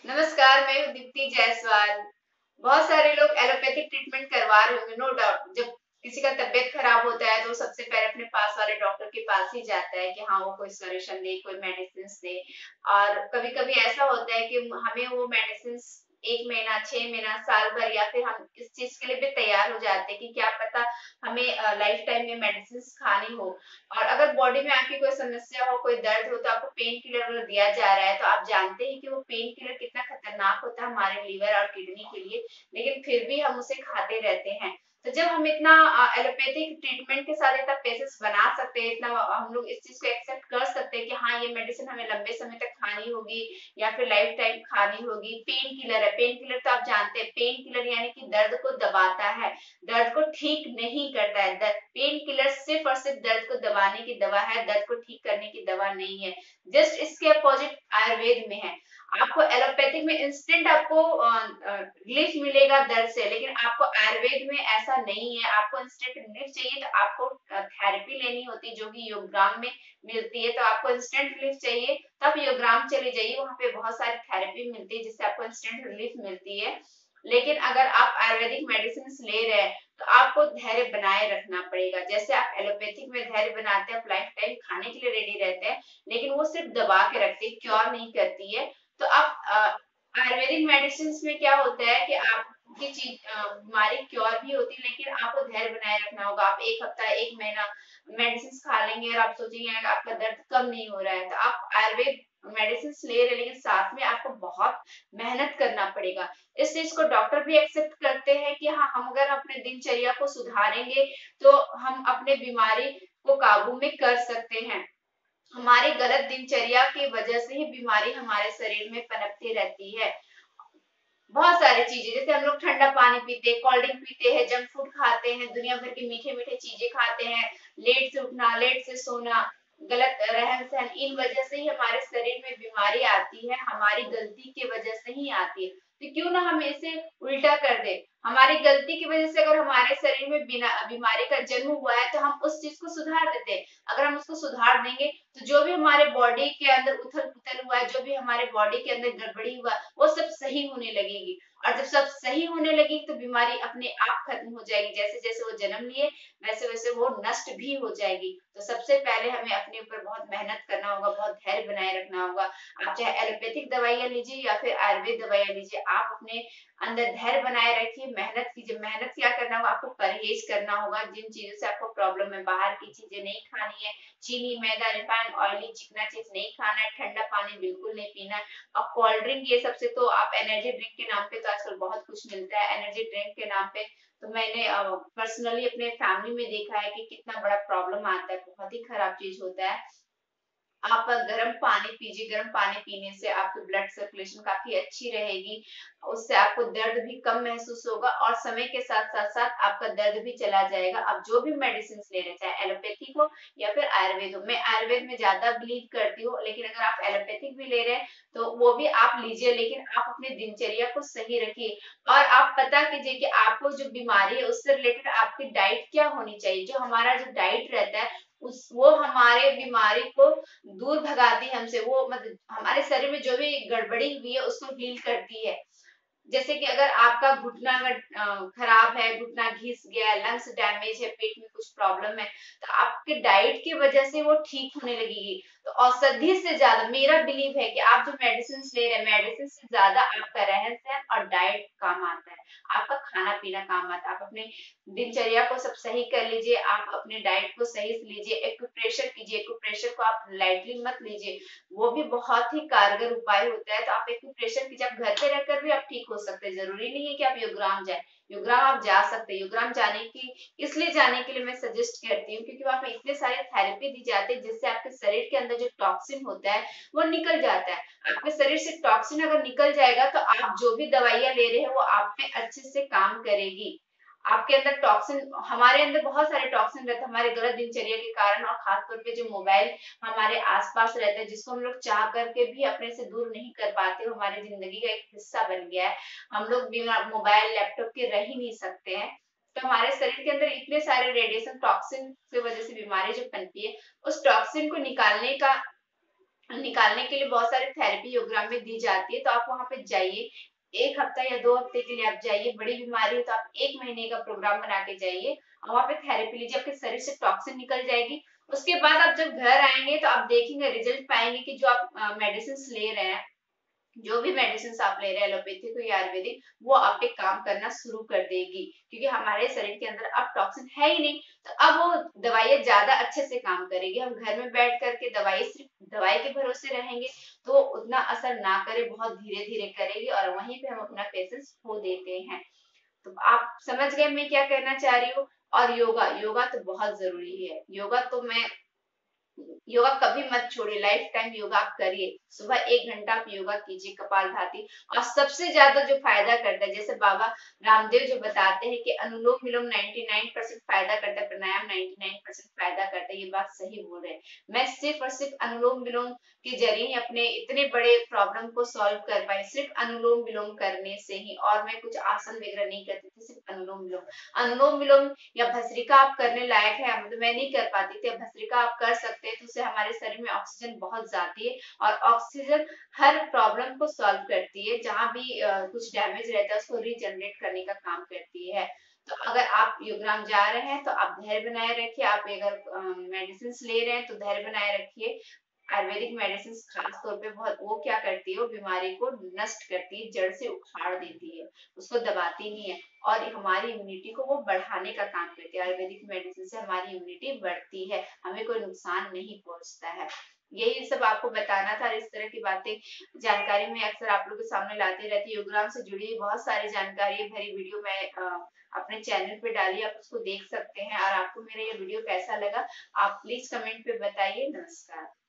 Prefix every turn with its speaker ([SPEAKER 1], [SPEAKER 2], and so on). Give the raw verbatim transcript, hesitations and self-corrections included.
[SPEAKER 1] नमस्कार, मैं हूँ दीप्ति जायसवाल। बहुत सारे लोग एलोपैथिक ट्रीटमेंट करवा रहे होंगे, नो डाउट। जब किसी का तबीयत खराब होता है तो सबसे पहले अपने पास वाले डॉक्टर के पास ही जाता है कि हाँ वो कोई सॉल्यूशन दे, कोई मेडिसिन दे। और कभी कभी ऐसा होता है कि हमें वो मेडिसिन एक महीना, छह महीना, साल भर, या फिर हम इस चीज के लिए भी तैयार हो जाते हैं कि क्या पता हमें लाइफ टाइम में मेडिसिन खानी हो। और अगर बॉडी में आपकी कोई समस्या हो, कोई दर्द हो, तो आपको पेन किलर अगर दिया जा रहा है तो आप जानते हैं कि वो पेन किलर कितना खतरनाक होता है हमारे लीवर और किडनी के लिए, लेकिन फिर भी हम उसे खाते रहते हैं। तो जब हम इतना एलोपैथिक ट्रीटमेंट के साथ इतना पेशेंस बना सकते हैं, इतना हम लोग इस चीज को एक्सेप्ट कर सकते हैं कि हाँ ये मेडिसिन हमें लंबे समय तक खानी होगी या फिर लाइफ टाइम खानी होगी। पेन किलर है, पेन किलर तो आप जानते हैं, पेन किलर यानी कि दर्द को दबाता है, दर्द को ठीक नहीं करता है। पेन किलर सिर्फ और सिर्फ दर्द को दबाने की दवा है, दर्द को ठीक करने की दवा नहीं है। जस्ट इसके अपोजिट आयुर्वेद में है। आपको एलोपैथिक में इंस्टेंट आपको रिलीफ मिलेगा दर्द से, लेकिन आपको आयुर्वेद में ऐसा नहीं है। आपको इंस्टेंट रिलीफ चाहिए तो आपको थेरेपी लेनी होती है, जो कि योगग्राम में मिलती है। तो आपको इंस्टेंट रिलीफ चाहिए तो आप योगग्राम चले जाइए, वहां पे बहुत सारी थेरेपी मिलती है जिससे आपको इंस्टेंट रिलीफ मिलती है। लेकिन अगर आप आयुर्वेदिक मेडिसिन ले रहे हैं तो आपको धैर्य बनाए रखना पड़ेगा। जैसे आप एलोपैथिक में धैर्य बनाते हैं, आप लाइफ टाइम खाने के लिए रेडी रहते हैं, लेकिन वो सिर्फ दबा के रखती है, क्योर नहीं करती है। तो आप आयुर्वेदिक मेडिसिन में क्या होता है कि आपकी चीज बीमारी क्योर भी होती है, लेकिन आपको धैर्य बनाए रखना होगा। आप एक हफ्ता, एक महीना मेडिसिन खा लेंगे और आप सोचेंगे आपका दर्द कम नहीं हो रहा है, तो आप आयुर्वेद मेडिसिन ले रहे हैं, लेकिन साथ में आपको बहुत मेहनत करना पड़ेगा। इस चीज को डॉक्टर भी एक्सेप्ट करते हैं कि हाँ हम अगर अपने दिनचर्या को सुधारेंगे तो हम अपने बीमारी को काबू में कर सकते हैं। हमारी गलत दिनचर्या की वजह से ही बीमारी हमारे शरीर में पनपती रहती है। बहुत सारी चीजें, जैसे हम लोग ठंडा पानी पीते हैं, कोल्ड ड्रिंक पीते हैं, जंक फूड खाते हैं, दुनिया भर के मीठे मीठे चीजें खाते हैं, लेट से उठना, लेट से सोना, गलत रहन सहन, इन वजह से ही हमारे शरीर में बीमारी आती है, हमारी गलती की वजह से ही आती है। तो क्यों ना हम इसे उल्टा कर दे। हमारी गलती की वजह से अगर हमारे शरीर में बिना बीमारी का जन्म हुआ है तो हम उस चीज को सुधार देते हैं। अगर हम उसको सुधार देंगे तो जो भी हमारे बॉडी के अंदर उथल पुथल हुआ है, जो भी हमारे बॉडी के अंदर गड़बड़ी हुआ, वो सब सही होने लगेगी। और जब सब सही होने लगी तो बीमारी अपने आप खत्म हो जाएगी। जैसे जैसे वो जन्म लिए वैसे वैसे वो नष्ट भी हो जाएगी। तो सबसे पहले हमें अपने ऊपर बहुत मेहनत करना होगा, बहुत धैर्य बनाए रखना होगा। आप चाहे एलोपैथिक दवाइयां लीजिए या फिर आयुर्वेद दवाइयां लीजिए, आप अपने अंदर धैर्य बनाए रखिए, मेहनत कीजिए। मेहनत क्या करना होगा, आपको परहेज करना होगा। जिन चीजों से आपको प्रॉब्लम है, बाहर की चीजें नहीं खानी है, चीनी, मैदा, रिफाइंड, ऑयली, चिकना चीज नहीं खाना है, ठंडा पानी बिल्कुल नहीं पीना है। और कोल्ड ड्रिंक ये सबसे तो आप एनर्जी ड्रिंक के नाम पे तो आजकल बहुत कुछ मिलता है, एनर्जी ड्रिंक के नाम पे तो मैंने पर्सनली अपने फैमिली में देखा है कि कितना बड़ा प्रॉब्लम आता है, बहुत ही खराब चीज होता है। आप गर्म पानी पीजिए, गर्म पानी पीने से आपकी ब्लड सर्कुलेशन काफी अच्छी रहेगी, उससे आपको दर्द भी कम महसूस होगा और समय के साथ साथ साथ आपका दर्द भी चला जाएगा। आप जो भी मेडिसिन ले रहे हैं, चाहे एलोपैथिक हो या फिर आयुर्वेद हो, मैं आयुर्वेद में ज्यादा बिलीव करती हूँ, लेकिन अगर आप एलोपैथिक भी ले रहे हैं तो वो भी आप लीजिए, लेकिन आप अपने दिनचर्या को सही रखिए। और आप पता कीजिए कि आपको जो बीमारी है उससे रिलेटेड आपकी डाइट क्या होनी चाहिए। जो हमारा जो डाइट रहता है उस वो हमारे बीमारी को दूर भगाती है हमसे, वो मतलब हमारे शरीर में जो भी गड़बड़ी हुई है उसको हील करती है। जैसे कि अगर आपका घुटना अगर खराब है, घुटना घिस गया है, लंग्स डैमेज है, पेट में कुछ प्रॉब्लम है, तो आपके डाइट की वजह से वो ठीक होने लगेगी। तो औषधि से ज्यादा मेरा बिलीव है कि आप जो मेडिसिन ले रहे हैं, मेडिसिन से ज्यादा आपका रहन सहन और डाइट काम आता है, आपका खाना पीना काम आता है। आप अपने दिनचर्या को सब सही कर लीजिए, आप अपने डाइट को सही से लीजिए, एक्यूप्रेशर कीजिए। एक्यूप्रेशर को आप लाइटली मत लीजिए, वो भी बहुत ही कारगर उपाय होता है। तो आप एक्यूप्रेशर कीजिए, आप घर पे रहकर भी आप ठीक हो सकते हैं, जरूरी नहीं है कि आप योगग्राम जाए। योगग्राम आप जा सकते हैं। योगग्राम जाने की इसलिए जाने के लिए मैं सजेस्ट करती हूँ क्योंकि वहां पे इतने सारे थेरेपी दी जाती है जिससे आपके शरीर के अंदर जो टॉक्सिन होता है वो निकल जाता है। आपके शरीर से टॉक्सिन अगर निकल जाएगा तो आप जो भी दवाइयां ले रहे हैं वो आप पे अच्छे से काम करेगी। आपके अंदर टॉक्सिन, हमारे अंदर बहुत सारे टॉक्सिन रहते हैं हमारे गलत दिनचर्या के कारण, और खासतौर पे जो मोबाइल हमारे आसपास रहता है जिसको हम लोग चाह करके भी अपने से दूर नहीं कर पाते, हमारी जिंदगी का एक हिस्सा बन गया है। हम लोग बिना मोबाइल लैपटॉप के रह ही नहीं सकते हैं। तो हमारे शरीर के अंदर इतने सारे रेडिएशन टॉक्सिन की वजह से बीमारी जो पनपी है, उस टॉक्सिन को निकालने का निकालने के लिए बहुत सारी थेरेपी योगग्राम में दी जाती है, तो आप वहां पे जाइए। एक हफ्ता या दो हफ्ते के लिए आप जाइए। बड़ी बीमारी हो तो आप एक महीने का प्रोग्राम बना के जाइए और वहां पे थेरेपी लीजिए, आपके शरीर से टॉक्सिन निकल जाएगी। उसके बाद आप जब घर आएंगे तो आप देखेंगे, रिजल्ट पाएंगे कि जो आप मेडिसिन ले रहे हैं, जो भी मेडिसिन आप ले रहे हैं एलोपैथिक या आयुर्वेदिक, वो आप पे काम करना शुरू कर देगी, क्योंकि हमारे शरीर के अंदर अब टॉक्सिन है ही नहीं। तो अब वो दवाइयाँ ज्यादा अच्छे से काम करेगी। हम घर में बैठ करके दवाई सिर्फ दवाई के भरोसे रहेंगे तो उतना असर ना करे, बहुत धीरे धीरे करेगी और वहीं पे हम अपना पेशेंस खो देते हैं। तो आप समझ गए मैं क्या कहना चाह रही हूँ। और योगा, योगा तो बहुत जरूरी है। योगा तो मैं योगा कभी मत छोड़िए, लाइफ टाइम योगा आप करिए। सुबह एक घंटा आप योगा कीजिए, कपालभाति। और सबसे ज्यादा जो फायदा करता है, जैसे बाबा रामदेव जो बताते हैं कि अनुलोम विलोम निन्यानवे परसेंट फायदा करता है, प्राणायाम निन्यानवे परसेंट फायदा करता है, ये बात सही बोल रहे हैं। मैं सिर्फ और सिर्फ अनुलोम विलोम के जरिए ही अपने इतने बड़े प्रॉब्लम को सॉल्व कर पाई, सिर्फ अनुलोम विलोम करने से ही। और मैं कुछ आसन वगैरह नहीं करती थी, सिर्फ अनुलोम विलोम। अनुलोम विलोम या भस्त्रिका आप करने लायक है, मतलब मैं नहीं कर पाती थी, भस्त्रिका आप कर सकते हैं, तो उससे हमारे शरीर में ऑक्सीजन बहुत जाती है और ऑक्सीजन हर प्रॉब्लम को सॉल्व करती है। जहां भी uh, कुछ डैमेज रहता है उसको रीजनरेट करने का काम करती है। तो अगर आप योगराम जा रहे हैं तो आप धैर्य बनाए रखिए। आप अगर मेडिसिन ले रहे हैं तो धैर्य बनाए रखिए। आयुर्वेदिक मेडिसिन खास तौर पे बहुत, वो क्या करती है, वो बीमारी को नष्ट करती है, जड़ से उखाड़ देती है, उसको दबाती नहीं है। और हमारी इम्यूनिटी को वो बढ़ाने का काम करती है। आयुर्वेदिक मेडिसिन से हमारी इम्यूनिटी बढ़ती है, हमें कोई नुकसान नहीं पहुंचता है। यही सब आपको बताना था। इस तरह की बातें, जानकारी में अक्सर आप लोगों के सामने लाते रहती है। योगराम से जुड़ी बहुत सारी जानकारी भरी वीडियो मैं अ, अपने चैनल पे डाली, आप उसको देख सकते हैं। और आपको मेरा ये वीडियो कैसा लगा आप प्लीज कमेंट पे बताइए। नमस्कार।